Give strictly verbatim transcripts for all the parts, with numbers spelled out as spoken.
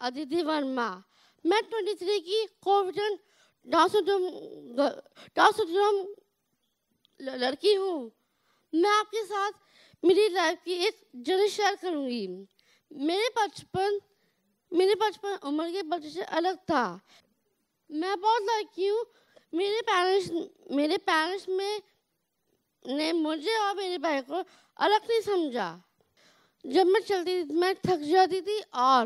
अदिति वर्मा। मैं तेईस की कोविड डाउन लड़की हूँ। मैं आपके साथ मेरी लाइफ की एक जर्नी शेयर करूँगी। मेरे बचपन मेरे बचपन उम्र के बच्चे से अलग था। मैं बहुत लड़की हूँ। मेरे पेरेंट्स मेरे पेरेंट्स में ने मुझे और मेरे भाई को अलग नहीं समझा। जब मैं चलती थी मैं थक जाती थी और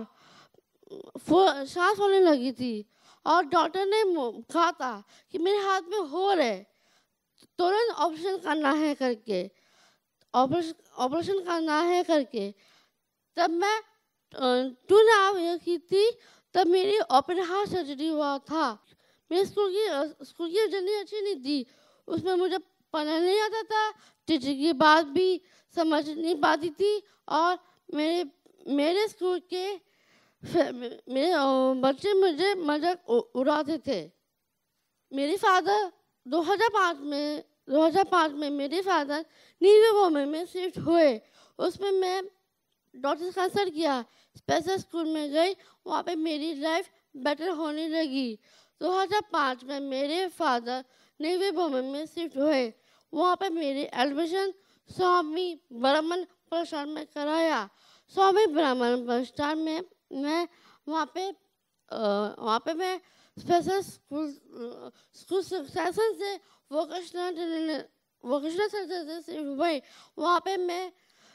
सांस होने लगी थी और डॉक्टर ने कहा था कि मेरे हाथ में होल है, तुरंत ऑपरेशन करना है करके ऑपरेशन ऑपरेशन करना है करके तब मैं टू एंड हाफ ईयर की थी। तब मेरी ओपन हार्ट सर्जरी हुआ था। मेरे स्कूल की स्कूल की जर्नी अच्छी नहीं थी। उसमें मुझे पढ़ना नहीं आता था, टीचर की बात भी समझ नहीं पाती थी और मेरे मेरे स्कूल के मेरे बच्चे मुझे मजाक उड़ाते थे। मेरे फादर दो हज़ार पाँच में दो हज़ार पाँच में मेरे फादर न्यू बॉम्बे में शिफ्ट हुए। उसमें मैं डॉक्टर कंसल्ट किया, स्पेशल स्कूल में गई, वहाँ पे मेरी लाइफ बेटर होने लगी। दो हज़ार पाँच में मेरे फादर न्यू बॉम्बे में शिफ्ट हुए। वहाँ पे मेरी एडमिशन स्वामी ब्राह्मण प्रसाद में कराया। स्वामी ब्राह्मण प्रसाद में मैं वहाँ पे वहाँ पे मैं स्पेशल स्कूल स्कूल सेक्शन से वोकेशनल वोकेशनल सेक्शन से हुई। वहाँ पे मैं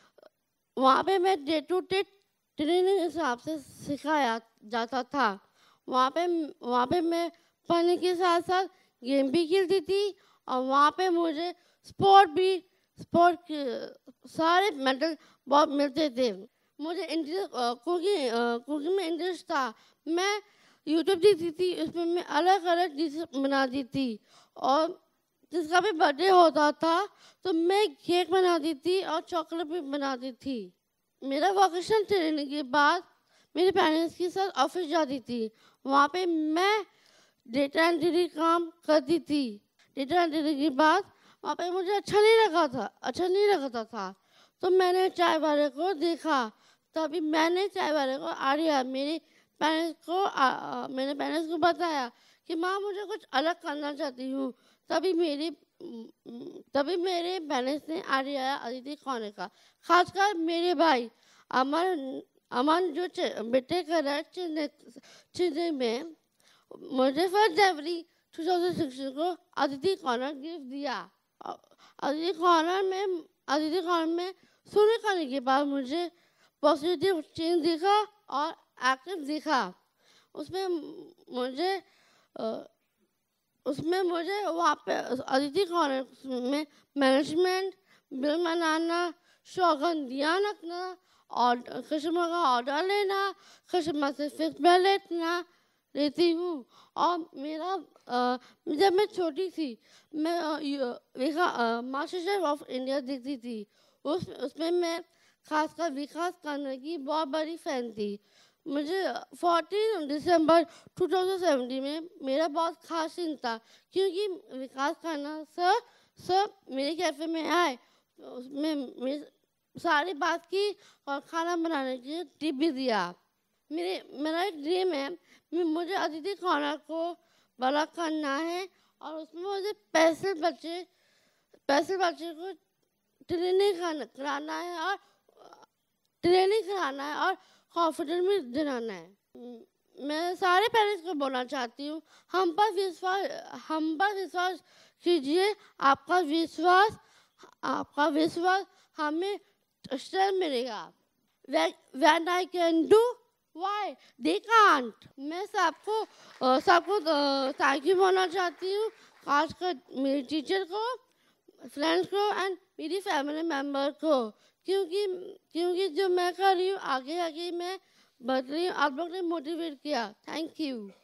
वहाँ पे मैं डे टू डे ट्रेनिंग हिसाब से सिखाया जाता था। वहाँ पे वहाँ पे मैं पढ़ने के साथ साथ गेम भी खेलती थी और वहाँ पे मुझे स्पोर्ट भी स्पोर्ट के सारे मेडल बहुत मिलते थे। मुझे इंटरेस्ट कुकिंग कुकिंग में इंटरेस्ट था। मैं यूट्यूब देखती थी, उसमें मैं अलग अलग डिशेस बनाती थी और जिसका भी बर्थडे होता था तो मैं केक बनाती थी और चॉकलेट भी बनाती थी। मेरा वोकेशनल ट्रेनिंग के बाद मेरे पेरेंट्स के साथ ऑफिस जाती थी। वहाँ पे मैं डेटा एंट्री काम करती थी। डेटा एंट्री के बाद वहाँ पे मुझे अच्छा नहीं लगा था अच्छा नहीं लगता था तो मैंने चाय वाले को देखा। तभी मैंने चाय वाले को आइडिया मेरे पेरेंट्स को आ, मैंने पेरेंट्स को बताया कि माँ मुझे कुछ अलग करना चाहती हूँ। तभी मेरी तभी मेरे पेरेंट्स ने आइडिया अदिति खाने का, खासकर मेरे भाई अमन अमन जो बेटे का चेन्नई में मुझे फर्स्ट जनवरी टू थाउजेंड सिक्सटीन को अदिति कॉर्नर गिफ्ट दिया। अदिति कॉर्नर में अदिति कॉर्नर में शुरू करने के बाद मुझे पॉजिटिव चेंज दिखा और एक्टिव दिखा। उसमें मुझे उसमें मुझे वहाँ पे अदिति कॉर्नर में मैनेजमेंट, बिल बनाना, सौगंधियाँ रखना और कस्टमर का ऑर्डर लेना, कस्टमर से फीडबैक लेना लेती हूँ। और मेरा आ, जब मैं छोटी थी मैं मास्टर शेफ ऑफ इंडिया देखती थी। उस उसमें मैं खासकर विकास करने की बहुत बड़ी फैन थी। मुझे चौदह दिसंबर दो हज़ार सत्रह में मेरा बहुत खास दिन था क्योंकि विकास करना सर सब मेरे कैफे में आए। उसमें मेरे सारी बात की और खाना बनाने की टिप भी दिया। मेरे मेरा एक ड्रीम है मुझे अदिति कॉर्नर को बड़ा करना है और उसमें मुझे पैसे बच्चे पैसे बच्चे को ट्रेनिंग कराना है और ट्रेनिंग कराना है और कॉन्फिडेंस भी दिलाना है। मैं सारे पेरेंट्स को बोलना चाहती हूँ, हम पर विश्वास हम पर विश्वास कीजिए। आपका विश्वास आपका विश्वास हमें स्ट्रेंथ मिलेगा। When I can do, why they can't। मैं सबको सबको थैंक यू बोलना चाहती हूँ, खासकर मेरे टीचर को, फ्रेंड्स को एंड मेरी फैमिली मेम्बर को, क्योंकि क्योंकि जो मैं कर रही हूँ आगे आगे मैं बढ़ रही हूँ। आप लोग ने मोटिवेट किया। Thank you.